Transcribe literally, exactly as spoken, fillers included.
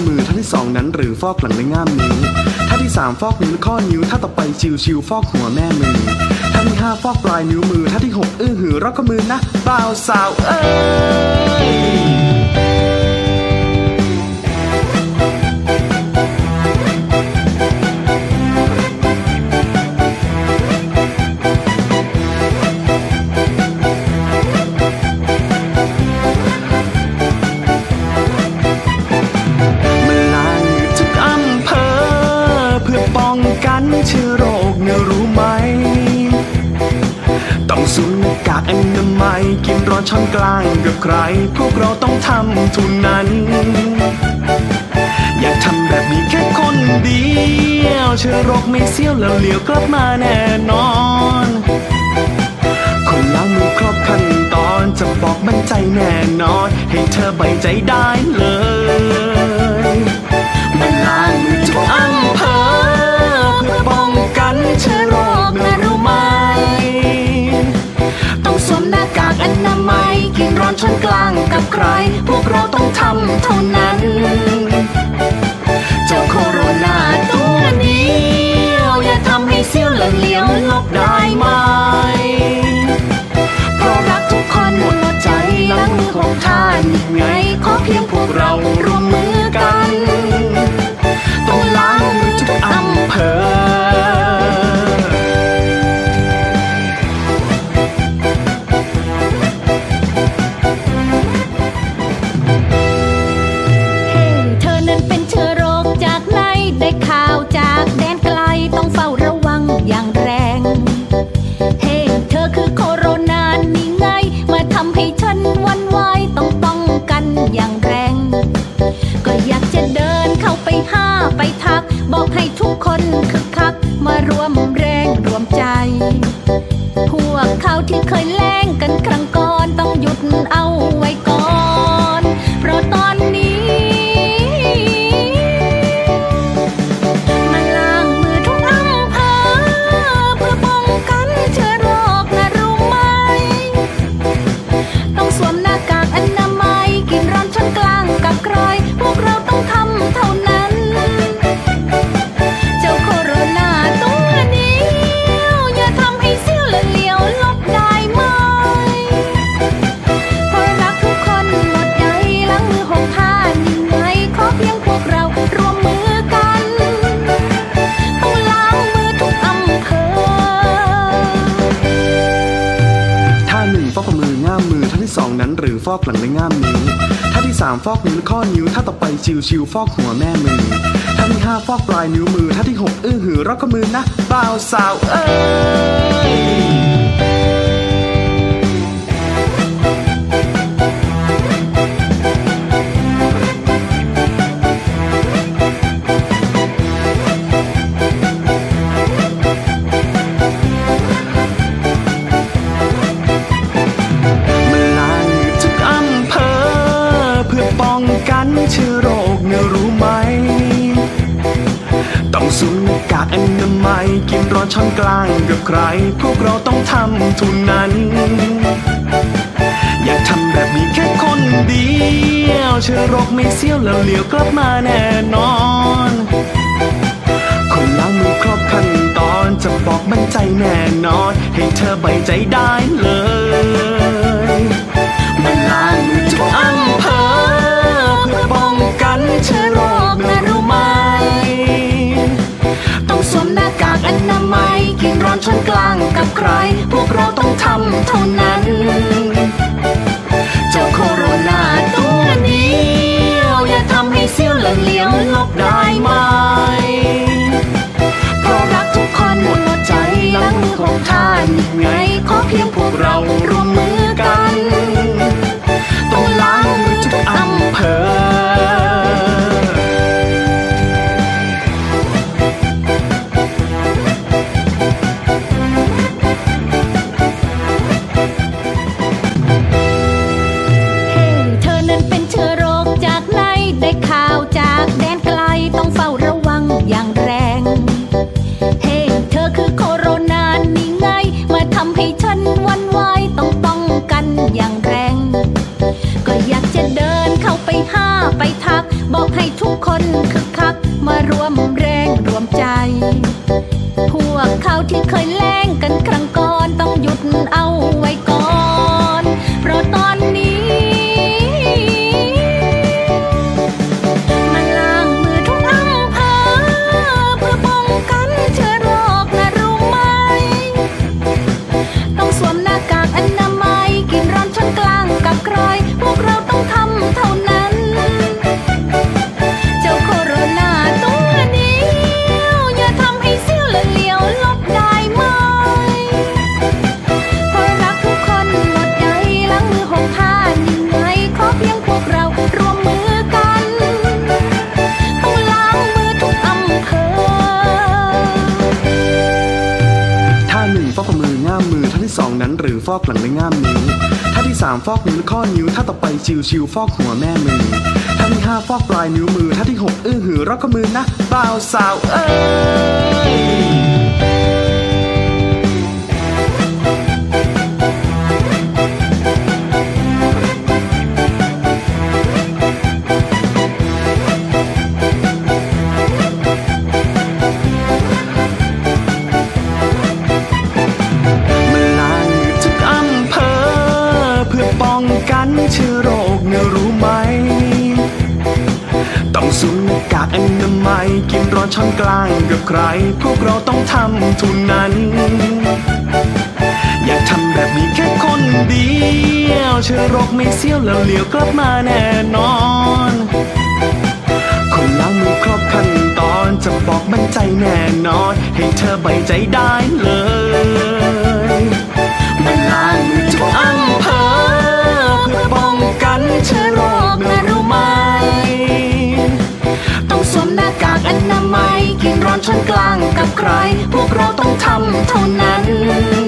มือท่าที่สองนั้นหรือฟอกหลังด้วยง่ามนิ้วท่าที่สามฟอกนิ้วข้อนิ้วท่าต่อไปชิวชิวฟอกหัวแม่มือท่าที่ห้าฟอกปลายนิ้วมือท่าที่หกอื้อหือรอกมือนะบ่าวสาวเอ้ยเชื้อโรคเนี่ยรู้ไหมต้องสวมหน้ากากอนามัยกินร้อนช้อนกลางกับใครพวกเราต้องทำเท่านั้นอยากทำแบบนี้แค่คนเดียวเชื้อโรคไม่เสี้ยวแล้วเหลียวกลับมาแน่นอนคนล้างมือครบขั้นตอนจะบอกมั่นใจแน่นอนให้เธอใบใจได้เลยมันล้างมือทุกอำเภอป้องกันเชื้อโรคนะรู้ไหมต้องสวมหน้ากากอนามัยกินร้อนช้อนกลางกับใครพวกเราต้องทำเท่านั้นเจ้าโคโรนาตัวนี้อย่าทำให้เสี้ยวและเหลียวลบได้ไหมเพราะรักทุกคนหมดใจล้างมือของท่านไงขอเพียงพวกเราร่วมมือกันต้องล้างมือทุกอำเภอได้ข่าวจากแดนไกลต้องเฝ้าระวังอย่างแรงเฮ้เธอคือโคโรนานี่ไงมาทำให้ฉันหวั่นไหวต้องป้องกันอย่างแรงก็อยากจะเดินเข้าไปห้าไปทักบอกให้ทุกคนคึกคักมารวมแรงรวมใจพวกเขาที่เคยแล้งกันครั้งก่อนต้องหยุดเอาไว้ก่อนเพราะตอนนี้สองนั้นหรือฟอกหลังด้วยง่ามนิ้วท่าที่สามฟอกนิ้วข้อนิ้วท่าต่อไปชิวชิวฟอกหัวแม่มือท่าที่ห้าฟอกปลายนิ้วมือท่าที่หกอื้อหือรอกมือนะบ่าวสาวเอ้ยเชื้อโรคเนี่ยรู้ไหมต้องสวมหน้ากากอนามัยกินร้อนช้อนกลางกับใครพวกเราต้องทำเท่านั้นอยากทำแบบนี้แค่คนเดียวเชื้อโรคไม่เสี้ยวแล้วเหลียวกลับมาแน่นอนคนล้างมือครบขั้นตอนจะบอกมั่นใจแน่นอนให้เธอใบใจได้เลยมันล้างมือทุกอำเภอป้องกันเชื้อโรคนะรู้ไหมต้องสวมหน้ากากอนามัยกินร้อนช้อนกลางกับใครพวกเราต้องทำเท่านั้นเจ้าโคโรนาตัวนี้อย่าทำให้เสี้ยวและเหลียวลบได้ไหมเพราะรักทุกคนหมดใจล้างมือของท่านไงขอเพียงพวกเราร่วมมือคึกคักมารวมแรงรวมใจพวกเขาที่เคยแล้งกันครั้งก่อนต้องหยุดเอาไว้ก่อนเพราะตอนนี้มาล้างมือทุกอำเภอเพื่อป้องกันเชื้อโรคนะรู้ไหมต้องสวมหน้ากากอนามัยกินร้อนช้อนกลางกับใครพวกเราต้องทำเท่านั้นเจ้าโคโรนาตัวเดียวอย่าทำให้เสี้ยวและเหลียวลบได้ไหมเพราะรักทุกคนหมดใจล้างมือหกผ้ายังไงขอเพียงพวกเรารวมมือกันต้องล้างมือทุกอำเภอท่าหนึ่งฟอกมือง่ามมือท่าที่สองนั้นหรือฟอกหลังและง่ามนิ้วท่าที่สามฟอกนิ้วและข้อนิ้วท่าต่อไปชิวชิวฟอกหัวแม่มือท่าที่ห้าฟอกปลายนิ้วมือท่าที่หกอื้อหือรอกข้อมือนะบ่าวสาวเอ้ยเชื้อโรคเนี่ยรู้ไหมต้องสวมหน้ากากอนามัยกินร้อนช้อนกลางกับใครพวกเราต้องทำทุนนั้นอยากทำแบบนี้แค่คนเดียวเชื้อโรคไม่เสี้ยวแล้วเหลียวกลับมาแน่นอนคนล้างมือครบขั้นตอนจะบอกมั่นใจแน่นอนให้เธอใบใจได้เลยมาล้างมือทุกอำเภอเพื่อป้องกันเชื้อโรคนะรู้ไหมต้องสวมหน้ากากอนามัยกินร้อนช้อนกลางกับใครพวกเราต้องทำเท่านั้น